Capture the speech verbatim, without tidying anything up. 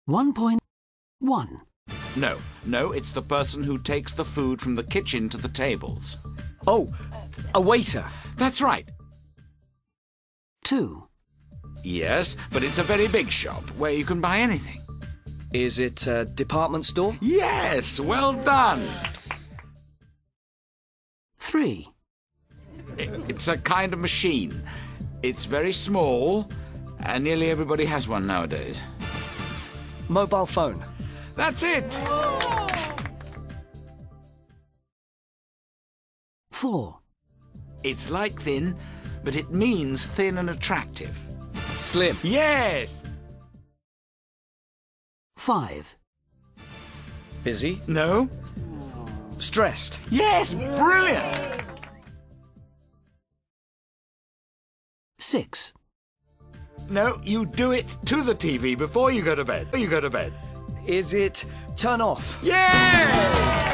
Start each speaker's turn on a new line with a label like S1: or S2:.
S1: one point one.
S2: No, no, it's the person who takes the food from the kitchen to the tables.
S3: Oh, a waiter.
S2: That's right.
S1: two.
S2: Yes, but it's a very big shop where you can buy anything.
S3: Is it a department store?
S2: Yes, well done.
S1: three.
S2: It's a kind of machine. It's very small, and nearly everybody has one nowadays.
S3: Mobile phone.
S2: That's it.
S1: four.
S2: It's like thin, but it means thin and attractive.
S3: Slim.
S2: Yes.
S1: five.
S3: Busy.
S2: No.
S3: Stressed.
S2: Yes, brilliant.
S1: six.
S2: No, you do it to the T V before you go to bed. You go to bed.
S3: Is it turn off?
S2: Yeah!